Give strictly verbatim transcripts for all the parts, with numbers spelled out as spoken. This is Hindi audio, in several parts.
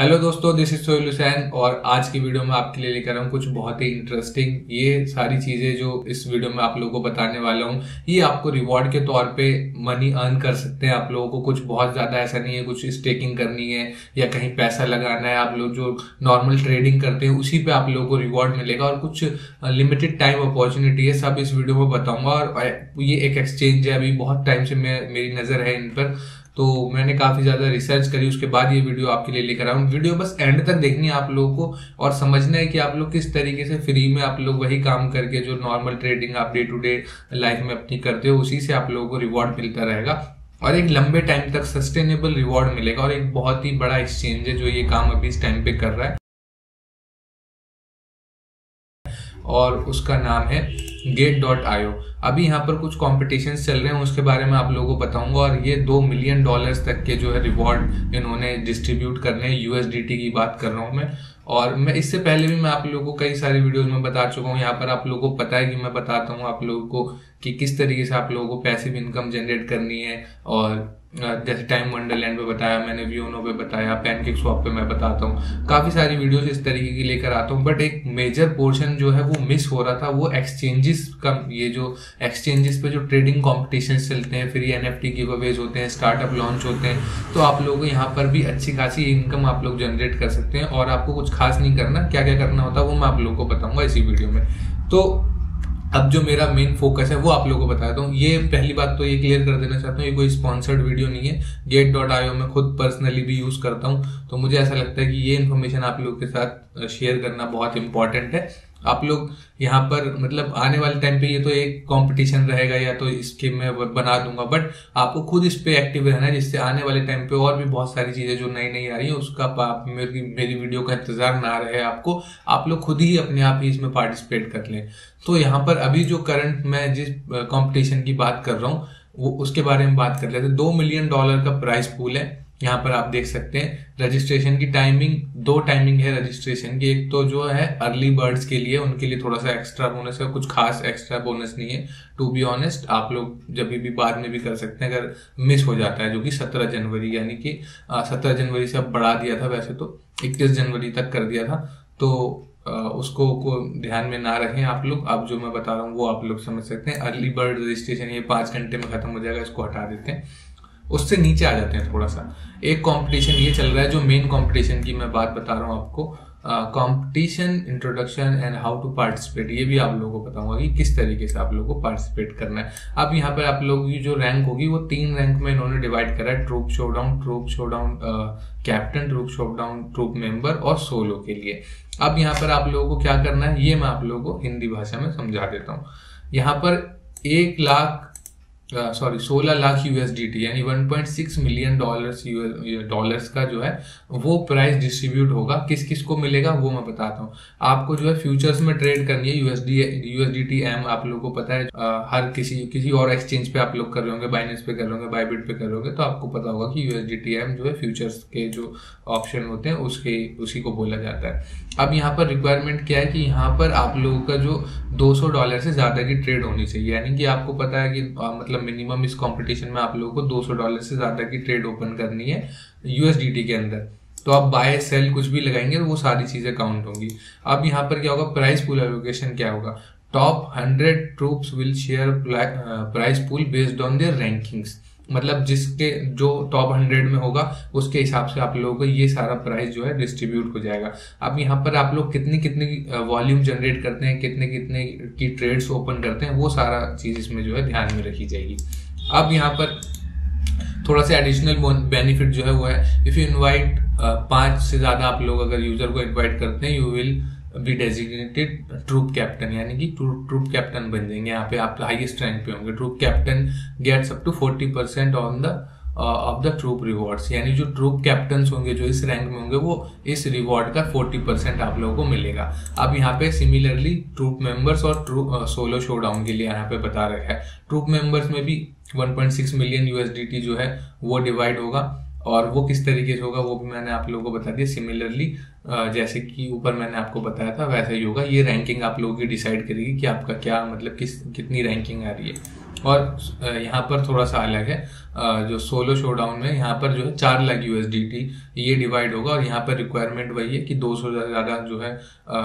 हेलो दोस्तों, दिस इज सोहेल हुसैन और आज की वीडियो में आपके लिए लेकर आया हूँ कुछ बहुत ही इंटरेस्टिंग। ये सारी चीजें जो इस वीडियो में आप लोगों को बताने वाला हूँ, ये आपको रिवॉर्ड के तौर पे मनी अर्न कर सकते हैं। आप लोगों को कुछ बहुत ज्यादा ऐसा नहीं है, कुछ स्टेकिंग करनी है या कहीं पैसा लगाना है। आप लोग जो नॉर्मल ट्रेडिंग करते हैं उसी पे आप लोगों को रिवॉर्ड मिलेगा और कुछ लिमिटेड टाइम अपॉर्चुनिटी है, सब इस वीडियो में बताऊंगा। और ये एक एक्सचेंज है, अभी बहुत टाइम से मैं मेरी नजर है इन पर, तो मैंने काफी ज्यादा रिसर्च करी, उसके बाद ये वीडियो आपके लिए लेकर आया हूँ। वीडियो बस एंड तक देखनी है आप लोगों को और समझना है कि आप लोग किस तरीके से फ्री में आप लोग वही काम करके जो नॉर्मल ट्रेडिंग आप डे टू डे लाइफ में अपनी करते हो उसी से आप लोगों को रिवॉर्ड मिलता रहेगा और एक लंबे टाइम तक सस्टेनेबल रिवॉर्ड मिलेगा। और एक बहुत ही बड़ा एक्सचेंज है जो ये काम अभी इस टाइम पे कर रहा है और उसका नाम है गेट डॉट आईओ। अभी यहाँ पर कुछ कॉम्पिटिशन चल रहे हैं, उसके बारे में आप लोगों को बताऊंगा। और ये दो मिलियन डॉलर्स तक के जो है रिवॉर्ड इन्होंने डिस्ट्रीब्यूट करने हैं। यूएसडीटी की बात कर रहा हूँ मैं, और मैं इससे पहले भी मैं आप लोगों को कई सारी वीडियोस में बता चुका हूँ। यहाँ पर आप लोगों को पता है कि मैं बताता हूँ आप लोगों को कि किस तरीके से आप लोगों को पैसिव इनकम जनरेट करनी है। और जैसे टाइम वंडरलैंड पे बताया मैंने, वियोनो पे बताया, पैनकेक स्वैप पे मैं बताता हूँ, काफी सारी वीडियोस इस तरीके की लेकर आता हूँ। बट एक मेजर पोर्शन जो है वो मिस हो रहा था, वो एक्सचेंजेस का। ये जो एक्सचेंजेस पे जो ट्रेडिंग कॉम्पिटिशन चलते हैं, फ्री एनएफटी गिवअवेज होते हैं, स्टार्टअप लॉन्च होते हैं, तो आप लोगों को यहाँ पर भी अच्छी खासी इनकम आप लोग जनरेट कर सकते हैं। और आपको कुछ खास नहीं करना, क्या क्या करना होता है वो मैं आप लोगों को बताऊंगा इसी वीडियो में। तो अब जो मेरा मेन फोकस है वो आप लोगों को बताता हूँ। ये पहली बात तो ये क्लियर कर देना चाहता हूँ, ये कोई स्पॉन्सर्ड वीडियो नहीं है। गेट डॉट आईओ में खुद पर्सनली भी यूज करता हूँ, तो मुझे ऐसा लगता है कि ये इन्फॉर्मेशन आप लोगों के साथ शेयर करना बहुत इंपॉर्टेंट है। आप लोग यहाँ पर मतलब आने वाले टाइम पे ये तो एक कंपटीशन रहेगा या तो इसके मैं बना दूंगा, बट आपको खुद इस पे एक्टिव रहना है, जिससे आने वाले टाइम पे और भी बहुत सारी चीजें जो नई नई आ रही है उसका आप मेरी मेरी वीडियो का इंतजार ना रहे आपको, आप लोग खुद ही अपने आप ही इसमें पार्टिसिपेट कर लें। तो यहाँ पर अभी जो करंट मैं जिस कॉम्पिटिशन की बात कर रहा हूँ वो उसके बारे में बात कर लेते हैं। दो मिलियन डॉलर का प्राइस पूल है। यहाँ पर आप देख सकते हैं रजिस्ट्रेशन की टाइमिंग, दो टाइमिंग है रजिस्ट्रेशन की। एक तो जो है अर्ली बर्ड्स के लिए, उनके लिए थोड़ा सा एक्स्ट्रा बोनस है, कुछ खास एक्स्ट्रा बोनस नहीं है टू बी ऑनेस्ट। आप लोग जब भी बाद में भी कर सकते हैं अगर मिस हो जाता है, जो कि सत्रह जनवरी यानी कि सत्रह जनवरी से अब बढ़ा दिया था, वैसे तो इक्कीस जनवरी तक कर दिया था, तो उसको को ध्यान में ना रखें आप लोग। अब जो मैं बता रहा हूँ वो आप लोग समझ सकते हैं। अर्ली बर्ड रजिस्ट्रेशन ये पांच घंटे में खत्म हो जाएगा, इसको हटा देते हैं। उससे नीचे आ जाते हैं थोड़ा सा। एक कंपटीशन ये चल रहा है जो मेन कंपटीशन की मैं बात बता रहा हूँ आपको, competition introduction and how to participate. ये भी आप लोगों को बताऊंगा कि किस तरीके से आप लोगों को पार्टिसिपेट करना है। अब यहाँ पर आप लोगों की जो रैंक होगी वो तीन रैंक में इन्होंने डिवाइड करा है, troop showdown, troop showdown captain, troop showdown troop member और सोलो के लिए। अब यहाँ पर आप लोगों को क्या करना है ये मैं आप लोगों को हिंदी भाषा में समझा देता हूँ। यहाँ पर एक लाख सॉरी सोलह लाख यूएसडीटी यानी one point six million dollars dollars का जो है वो प्राइस डिस्ट्रीब्यूट होगा। किस किस को मिलेगा वो मैं बताता हूँ आपको। जो है फ्यूचर्स में ट्रेड करनी है, यूएसडी यूएसडीटी एम आप लोगों को पता है। आ, हर किसी किसी और एक्सचेंज पे आप लोग कर रहे होंगे, बाइनेंस पे कर रहे होंगे, बाइबिट पे कर रहे होंगे, तो आपको पता होगा कि यूएसडीटी एम जो है फ्यूचर्स के जो ऑप्शन होते हैं उसके उसी को बोला जाता है। अब यहाँ पर रिक्वायरमेंट क्या है कि यहाँ पर आप लोगों का जो दो सौ डॉलर से ज्यादा की ट्रेड होनी चाहिए, यानी कि आपको पता है कि आ, मतलब मिनिमम इस कंपटीशन में आप लोगों को दो सौ डॉलर से ज्यादा की ट्रेड ओपन करनी है यूएसडीटी के अंदर। तो आप बाय सेल कुछ भी लगाएंगे तो वो सारी चीजें काउंट होंगी। अब यहाँ पर क्या होगा, प्राइस पूल एलोकेशन क्या होगा, top hundred troops will share prize pool based on their rankings. मतलब जिसके जो टॉप हंड्रेड में होगा उसके हिसाब से आप लोगों को ये सारा प्राइस जो है डिस्ट्रीब्यूट हो जाएगा। अब यहाँ पर आप लोग कितनी कितनी वॉल्यूम जनरेट करते हैं, कितने कितने की ट्रेड्स ओपन करते हैं, वो सारा चीज इसमें जो है ध्यान में रखी जाएगी। अब यहाँ पर थोड़ा सा एडिशनल बेनिफिट जो है वो है, इफ यू इनवाइट पांच से ज्यादा आप लोग अगर यूजर को इनवाइट करते हैं, you will be designated troop captain, यानी कि ट्रूप कैप्टन बन जाएंगे। यहाँ पे आप हाईएस्ट रैंक पे होंगे। Troop captain gets up to forty percent on the of the troop rewards, यानी जो ट्रूप कैप्टन होंगे जो इस रैंक में होंगे वो इस रिवॉर्ड का फोर्टी परसेंट आप लोगों को मिलेगा। अब यहाँ पे सिमिलरली ट्रूप मेंबर्स और ट्रूप सोलो शोडाउन के लिए यहाँ पे बता रखा है। ट्रूप मेंबर्स में भी one point six million USDT जो है वो डिवाइड होगा, और वो किस तरीके से होगा वो भी मैंने आप लोगों को बता दिया। सिमिलरली जैसे कि ऊपर मैंने आपको बताया था वैसा ही होगा। ये रैंकिंग आप लोगों की डिसाइड करेगी कि आपका क्या मतलब किस कितनी रैंकिंग आ रही है। और यहाँ पर थोड़ा सा अलग है, जो सोलो शोडाउन में यहाँ पर जो है चार लाख यूएसडीटी ये डिवाइड होगा, और यहाँ पर रिक्वायरमेंट वही है कि दो सौ से ज़्यादा जो है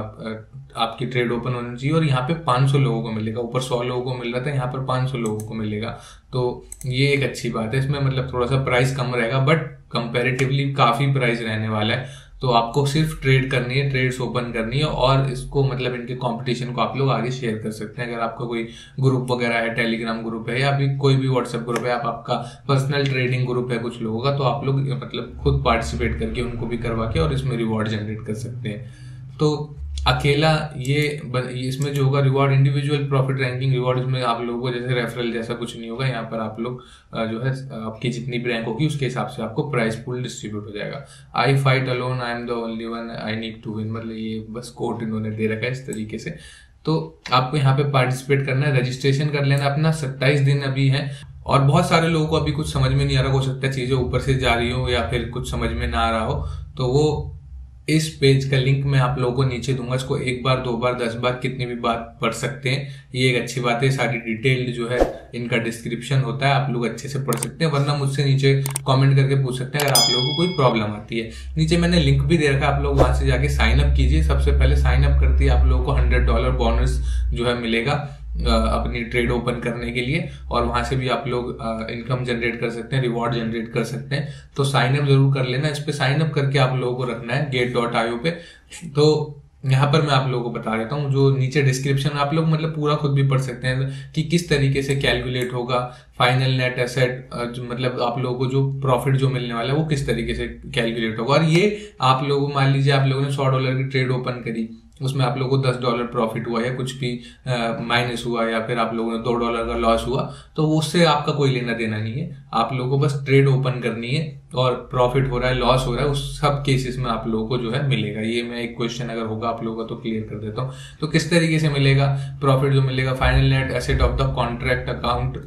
आपकी ट्रेड ओपन होनी चाहिए, और यहाँ पे पाँच सौ लोगों को मिलेगा। ऊपर सौ लोगों को मिल रहा था, यहाँ पर पाँच सौ लोगों को मिलेगा। तो ये एक अच्छी बात है। इसमें मतलब थोड़ा सा प्राइस कम रहेगा, बट कंपैरेटिवली काफ़ी प्राइस रहने वाला है। तो आपको सिर्फ ट्रेड करनी है, ट्रेड्स ओपन करनी है, और इसको मतलब इनके कंपटीशन को आप लोग आगे शेयर कर सकते हैं। अगर आपका कोई ग्रुप वगैरह है, टेलीग्राम ग्रुप है या फिर कोई भी व्हाट्सएप ग्रुप है, आप आपका पर्सनल ट्रेडिंग ग्रुप है कुछ लोगों का, तो आप लोग मतलब खुद पार्टिसिपेट करके उनको भी करवा के और इसमें रिवॉर्ड जनरेट कर सकते हैं। तो अकेला ये इसमें जो होगा reward individual profit ranking reward, इसमें आप लोगों को जैसे रेफरल जैसा कुछ नहीं होगा। यहाँ पर आप लोग जो है आपकी जितनी भी रैंक होगी उसके हिसाब से आपको प्राइस पूल डिस्ट्रीब्यूट हो जाएगा। I fight alone, I am the only one, I need to win, मतलब ये बस कोट इन्होंने दे रखा है इस तरीके से। तो आपको यहाँ पे पार्टिसिपेट करना है, रजिस्ट्रेशन कर लेना अपना, सत्ताईस दिन अभी है। और बहुत सारे लोगों को अभी कुछ समझ में नहीं आ रहा, हो सकता है चीजें ऊपर से जा रही हो या फिर कुछ समझ में ना आ रहा हो, तो वो इस पेज का लिंक मैं आप लोगों को नीचे दूंगा। इसको एक बार, दो बार, दस बार, कितनी भी बार पढ़ सकते हैं। ये एक अच्छी बात है। सारी डिटेल्ड जो है इनका डिस्क्रिप्शन होता है, आप लोग अच्छे से पढ़ सकते हैं। वरना मुझसे नीचे कमेंट करके पूछ सकते हैं अगर आप लोगों को कोई प्रॉब्लम आती है। नीचे मैंने लिंक भी दे रखा है, आप लोग वहां से जाके साइन अप कीजिए। सबसे पहले साइन अप करते ही आप लोगों को हंड्रेड डॉलर बोनस जो है मिलेगा अपनी ट्रेड ओपन करने के लिए, और वहां से भी आप लोग इनकम जनरेट कर सकते हैं, रिवॉर्ड जनरेट कर सकते हैं। तो साइन अप जरूर कर लेना। इस पे साइन अप करके आप लोगों को रखना है गेट डॉट आईओ पे। तो यहाँ पर मैं आप लोगों को बता देता हूँ, जो नीचे डिस्क्रिप्शन में आप लोग मतलब पूरा खुद भी पढ़ सकते हैं कि किस तरीके से कैलकुलेट होगा फाइनल नेट एसेट, मतलब आप लोगों को जो प्रॉफिट जो मिलने वाला है वो किस तरीके से कैलकुलेट होगा। और ये आप लोगों, मान लीजिए आप लोगों ने सौ डॉलर की ट्रेड ओपन करी, उसमें आप लोगों को दस डॉलर प्रॉफिट हुआ या कुछ भी माइनस हुआ, या फिर आप लोगों ने दो डॉलर का लॉस हुआ, तो उससे आपका कोई लेना देना नहीं है। आप लोगों को बस ट्रेड ओपन करनी है, और प्रॉफिट हो रहा है, लॉस हो रहा है, उस सब केसेस में आप लोगों को जो है मिलेगा। ये मैं एक क्वेश्चन अगर होगा आप लोगों का तो क्लियर कर देता हूँ। तो किस तरीके से मिलेगा प्रॉफिट, जो मिलेगा final net asset of the contract account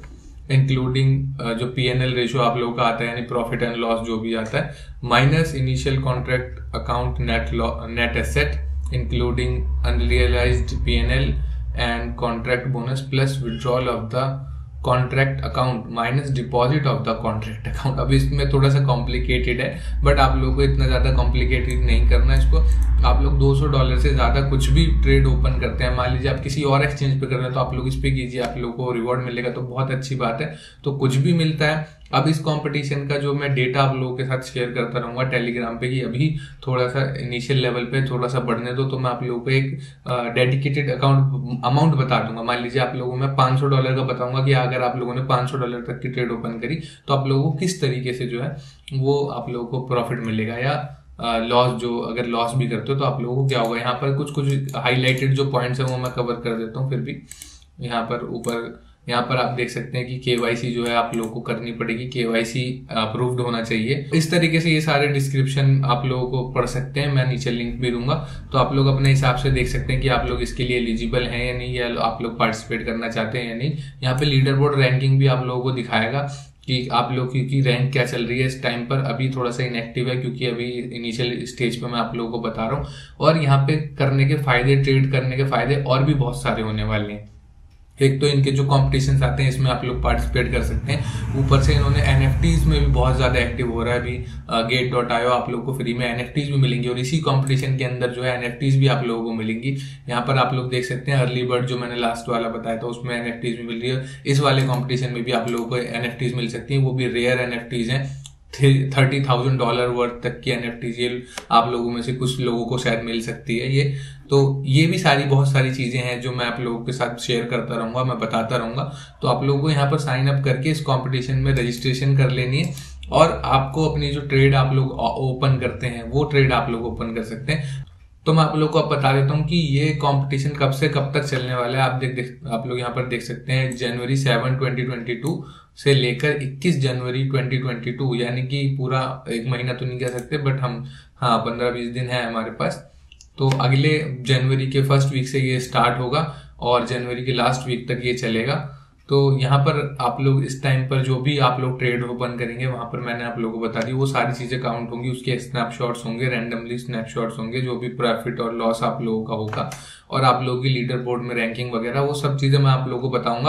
including जो पी एन एल रेशियो आप लोगों का आता है, यानी प्रॉफिट एंड लॉस जो भी आता है, minus initial contract account net net asset including unrealized P and L and contract bonus plus withdrawal of the contract account minus deposit of the contract account. अब इसमें थोड़ा सा कॉम्प्लिकेटेड है, बट आप लोगों को इतना ज्यादा कॉम्प्लिकेटेड नहीं करना है इसको। आप लोग दो सौ डॉलर से ज्यादा कुछ भी ट्रेड ओपन करते हैं, मान लीजिए आप किसी और एक्सचेंज पे कर रहे हैं, तो आप लोग इस पे कीजिए, आप लोगों को रिवॉर्ड मिलेगा, तो बहुत अच्छी बात है। तो कुछ भी मिलता है। अब इस कंपटीशन का जो मैं डेटा आप लोगों के साथ शेयर करता रहूंगा टेलीग्राम पे, कि अभी थोड़ा सा इनिशियल लेवल पे थोड़ा सा बढ़ने दो, तो मैं आप लोगों को एक डेडिकेटेड अकाउंट अमाउंट बता दूंगा। मान लीजिए आप लोगों में पाँच सौ डॉलर का बताऊंगा कि अगर आप लोगों ने पाँच सौ डॉलर तक की ट्रेड ओपन करी, तो आप लोगों को किस तरीके से जो है वो आप लोगों को प्रॉफिट मिलेगा, या लॉस जो अगर लॉस भी करते हो तो आप लोगों को क्या होगा। यहाँ पर कुछ कुछ हाईलाइटेड जो पॉइंट्स है वो मैं कवर कर देता हूँ। फिर भी यहाँ पर ऊपर यहाँ पर आप देख सकते हैं कि केवाईसी जो है आप लोगों को करनी पड़ेगी, केवाईसी अप्रूव्ड होना चाहिए। इस तरीके से ये सारे डिस्क्रिप्शन आप लोगों को पढ़ सकते हैं, मैं नीचे लिंक भी दूंगा, तो आप लोग अपने हिसाब से देख सकते हैं कि आप लोग इसके लिए एलिजिबल हैं या नहीं, या आप लोग पार्टिसिपेट करना चाहते हैं या नहीं। यहाँ पे लीडर बोर्ड रैंकिंग भी आप लोगों को दिखाएगा कि आप लोग की रैंक क्या चल रही है इस टाइम पर। अभी थोड़ा सा इनएक्टिव है क्योंकि अभी इनिशियल स्टेज पे मैं आप लोगों को बता रहा हूँ। और यहाँ पे करने के फायदे, ट्रेड करने के फायदे और भी बहुत सारे होने वाले हैं। एक तो इनके जो कॉम्पिटिशन्स आते हैं इसमें आप लोग पार्टिसिपेट कर सकते हैं। ऊपर से इन्होंने एनएफटीज में भी बहुत ज्यादा एक्टिव हो रहा है अभी। गेट डॉट आईओ आप लोग को फ्री में एनएफटीज भी मिलेंगी, और इसी कंपटीशन के अंदर जो है एनएफटीज भी आप लोगों को मिलेंगी। यहाँ पर आप लोग देख सकते हैं अर्ली बर्ड जो मैंने लास्ट वाला बताया था उसमें एनएफटीज भी मिल रही है। इस वाले कॉम्पिटिशन में भी आप लोगों को एनएफटीज मिल सकती है, वो भी रेयर एनएफटीज हैं। थर्टी थाउजेंड डॉलर वर्थ तक की एनएफटीज ये आप लोगों में से कुछ लोगों को शायद मिल सकती है ये। तो ये भी सारी बहुत सारी चीजें हैं जो मैं आप लोगों के साथ शेयर करता रहूंगा, मैं बताता रहूंगा। तो आप लोगों को यहाँ पर साइन अप करके इस कंपटीशन में रजिस्ट्रेशन कर लेनी है, और आपको अपनी जो ट्रेड आप लोग ओपन करते हैं वो ट्रेड आप लोग ओपन कर सकते हैं। तो मैं आप लोग को अब बता देता हूँ कि ये कंपटीशन कब से कब तक चलने वाला है। आप देख, देख आप लोग यहाँ पर देख सकते हैं January seven twenty twenty two से लेकर इक्कीस जनवरी ट्वेंटी ट्वेंटी टू, यानी कि पूरा एक महीना तो नहीं कह सकते, बट हम हाँ पंद्रह बीस दिन है हमारे पास। तो अगले जनवरी के फर्स्ट वीक से ये स्टार्ट होगा और जनवरी के लास्ट वीक तक ये चलेगा। तो यहाँ पर आप लोग इस टाइम पर जो भी आप लोग ट्रेड ओपन करेंगे वहां पर मैंने आप लोगों को बता दी वो सारी चीजें काउंट होंगी, उसके स्नैपशॉट्स होंगे, रैंडमली स्नैपशॉट्स होंगे, जो भी प्रॉफिट और लॉस आप लोगों का होगा, और आप लोगों की लीडर बोर्ड में रैंकिंग वगैरह वो सब चीजें मैं आप लोगों को बताऊंगा।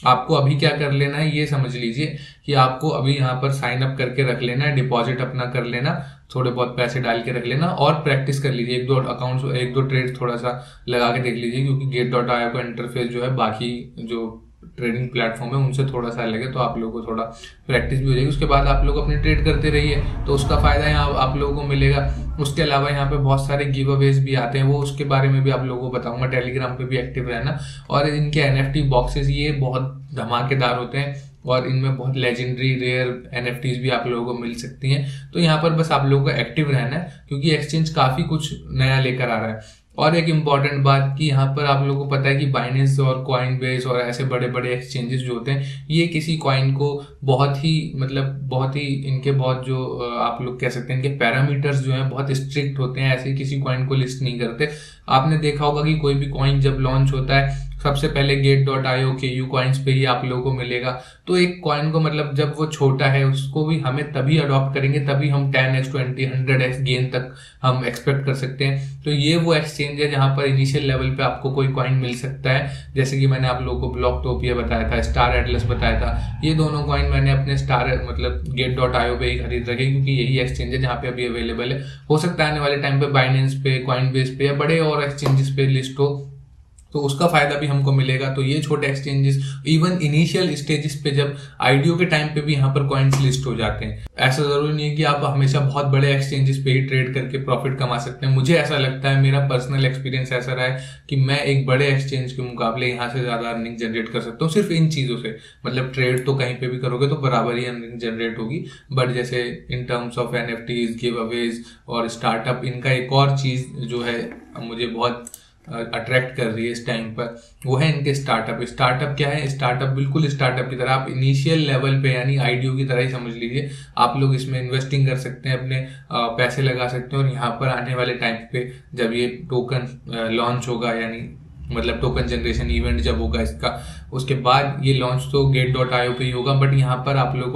आपको अभी क्या कर लेना है ये समझ लीजिए कि आपको अभी यहाँ पर साइन अप करके रख लेना है, डिपॉजिट अपना कर लेना, थोड़े बहुत पैसे डाल के रख लेना और प्रैक्टिस कर लीजिए। एक दो अकाउंट्स, एक दो ट्रेड थोड़ा सा लगा के देख लीजिए, क्योंकि गेट डॉट आईओ का इंटरफेस जो है बाकी जो ट्रेडिंग प्लेटफॉर्म है उनसे थोड़ा सा अलग है, तो आप लोगों को थोड़ा प्रैक्टिस भी हो जाएगी। उसके बाद आप लोग अपनी ट्रेड करते रहिए, तो उसका फायदा यहाँ आप लोगों को मिलेगा। उसके अलावा यहाँ पे बहुत सारे गिव अवेज भी आते हैं, वो उसके बारे में भी आप लोगों को बताऊंगा। टेलीग्राम पे भी एक्टिव रहना। और इनके एनएफटी बॉक्सेस ये बहुत धमाकेदार होते हैं और इनमें बहुत लेजेंडरी रेयर एनएफटीज भी आप लोगों को मिल सकती हैं। तो यहाँ पर बस आप लोगों को एक्टिव रहना है, क्योंकि एक्सचेंज काफी कुछ नया लेकर आ रहा है। और एक इम्पॉर्टेंट बात कि यहाँ पर आप लोगों को पता है कि बाइनेंस और कॉइनबेस और ऐसे बड़े बड़े एक्सचेंजेस जो होते हैं, ये किसी कॉइन को बहुत ही मतलब बहुत ही इनके बहुत जो आप लोग कह सकते हैं इनके पैरामीटर्स जो हैं बहुत स्ट्रिक्ट होते हैं, ऐसे किसी कॉइन को लिस्ट नहीं करते। आपने देखा होगा कि कोई भी कॉइन जब लॉन्च होता है सबसे पहले गेट डॉट आईओ के यू कॉइन्स पे ही आप लोगों को मिलेगा। तो एक कॉइन को मतलब जब वो छोटा है उसको भी हमें तभी अडॉप्ट करेंगे, तभी हम ten x twenty hundred x gain तक हम एक्सपेक्ट कर सकते हैं। तो ये वो एक्सचेंज है जहां पर इनिशियल लेवल पे आपको कोई कॉइन मिल सकता है, जैसे कि मैंने आप लोगों को ब्लॉकटोपिया बताया था, स्टार एटलस बताया था। ये दोनों कॉइन मैंने अपने स्टार मतलब गेट डॉट आईओ पे ही खरीद रखे, क्योंकि यही एक्सचेंज है जहाँ पे अभी अवेलेबल है। हो सकता है आने वाले टाइम पे बाइनेंस पे, कॉइनबेस पे या बड़े और एक्सचेंजेस पे लिस्ट हो, तो उसका फायदा भी हमको मिलेगा। तो ये छोटे एक्सचेंजेस इवन इनिशियल स्टेजेस पे जब आईडीओ के टाइम पे भी यहाँ पर कॉइन्स लिस्ट हो जाते हैं। ऐसा जरूरी नहीं है कि आप हमेशा बहुत बड़े एक्सचेंजेस पे ही ट्रेड करके प्रॉफिट कमा सकते हैं। मुझे ऐसा लगता है, मेरा पर्सनल एक्सपीरियंस ऐसा रहा है कि मैं एक बड़े एक्सचेंज के मुकाबले यहाँ से ज्यादा अर्निंग जनरेट कर सकता हूँ सिर्फ इन चीजों से। मतलब ट्रेड तो कहीं पे भी करोगे तो बराबर ही अर्निंग जनरेट होगी, बट जैसे in terms of NFTs, giveaways और स्टार्टअप, इनका एक और चीज जो है मुझे बहुत अट्रैक्ट कर रही है इस टाइम पर, वो है इनके स्टार्टअप। स्टार्टअप क्या है? स्टार्टअप बिल्कुल स्टार्टअप की तरह, आप इनिशियल लेवल पे यानी आईडीओ की तरह ही समझ लीजिए। आप लोग इसमें इन्वेस्टिंग कर सकते हैं, अपने पैसे लगा सकते हैं और यहाँ पर आने वाले टाइम पे जब ये टोकन लॉन्च होगा, यानी मतलब टोकन जनरेशन इवेंट जब होगा इसका, उसके बाद ये लॉन्च तो गेट डॉट आईओ पे ही होगा, बट यहाँ पर आप लोग को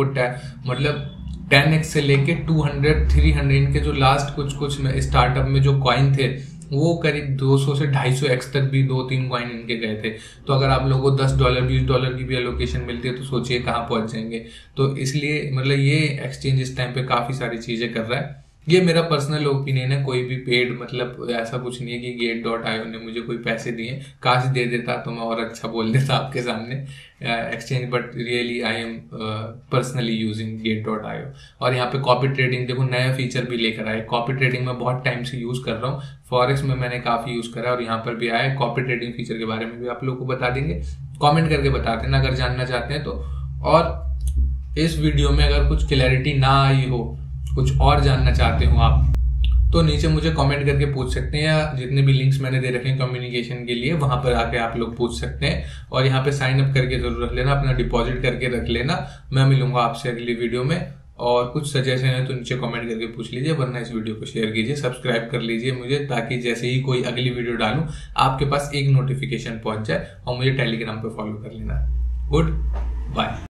मतलब टेन एक्स से लेके टू हंड्रेड थ्री हंड्रेड इनके जो लास्ट कुछ कुछ स्टार्टअप में जो कॉइन थे वो करीब दो सौ से ढाई सौ एक्स तक भी दो तीन कॉइन इनके गए थे। तो अगर आप लोगों को दस डॉलर बीस डॉलर की भी एलोकेशन मिलती है तो सोचिए कहाँ पहुंच जाएंगे। तो इसलिए मतलब ये एक्सचेंज इस टाइम पे काफी सारी चीजें कर रहा है। ये मेरा पर्सनल ओपिनियन है, कोई भी पेड मतलब ऐसा कुछ नहीं है कि गेट डॉट आईओ ने मुझे कोई पैसे दिए। काश दे देता तो मैं और अच्छा बोल देता आपके सामने exchange, but really I am personally using Gate dot IO. और यहाँ पे कॉपी ट्रेडिंग देखो नया फीचर भी लेकर आए। कॉपी ट्रेडिंग में बहुत टाइम से यूज कर रहा हूँ, फॉरेक्स में मैंने काफी यूज करा और यहाँ पर भी आया। कॉपी ट्रेडिंग फीचर के बारे में भी आप लोग को बता देंगे, कॉमेंट करके बता देना अगर जानना चाहते हैं तो। और इस वीडियो में अगर कुछ क्लैरिटी ना आई हो, कुछ और जानना चाहते हो आप, तो नीचे मुझे कमेंट करके पूछ सकते हैं, या जितने भी लिंक्स मैंने दे रखे हैं कम्युनिकेशन के लिए वहां पर आके आप लोग पूछ सकते हैं। और यहाँ पे साइन अप करके जरूर रख लेना, अपना डिपॉजिट करके रख लेना। मैं मिलूंगा आपसे अगली वीडियो में, और कुछ सजेशन है तो नीचे कमेंट करके पूछ लीजिए, वरना इस वीडियो को शेयर कीजिए, सब्सक्राइब कर लीजिए मुझे, ताकि जैसे ही कोई अगली वीडियो डालूं आपके पास एक नोटिफिकेशन पहुंच जाए। और मुझे टेलीग्राम पे फॉलो कर लेना। Good bye.